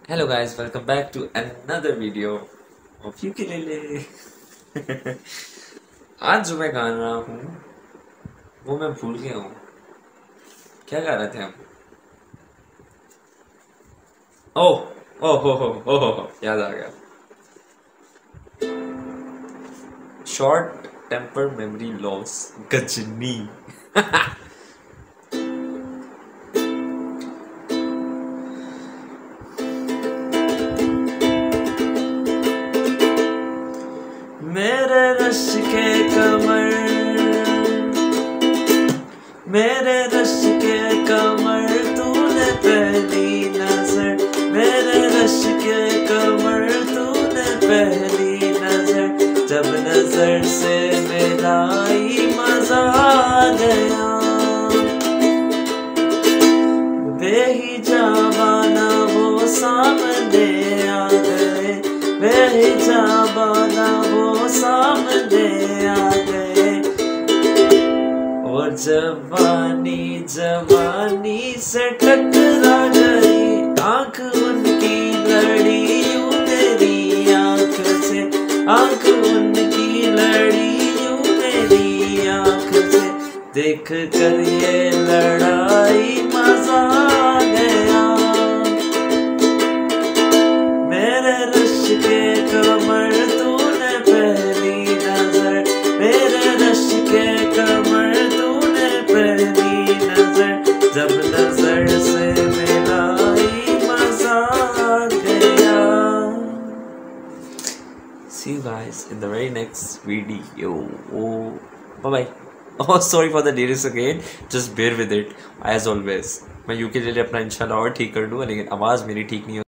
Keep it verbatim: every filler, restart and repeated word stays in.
Hello guys, welcome back to another video of ukulele. आज जो मैं गा रहा हूँ वो मैं भूल गया हूँ। क्या गा रहे थे हम? ओह ओह हो हो हो हो हो, याद आ गया। Short temper memory loss, Ghajini. मेरे रश के कमर, मेरे रश के कमर, तूने पहली नजर, मेरे रश के कमर, तूने पहली नजर, जब नजर से मिलाई मजा आ गया। बेहिजाबाना वो सामने आ गए, बेहिजाबाना वो सामने आ गए, और जवानी जवानी से टकरा गई, आंख उनकी लड़ी यूं मेरी आंख से, आंख उनकी लड़ी यूं मेरी आंख से, देख कर ये लड़ाई मजा आ गया। मेरे रश के कमर, तूने पहली नजर, मेरे रश के कमर, तूने पहली नजर, जब नजर से मिलाई मजा आ गया। See you guys in the very next video. Oh, bye bye. Oh, sorry for the lyrics again. Just bear with it as always. मैं यूकेलेले अपना इंशाल्लाह और ठीक कर दूँगा, लेकिन आवाज़ मेरी ठीक नहीं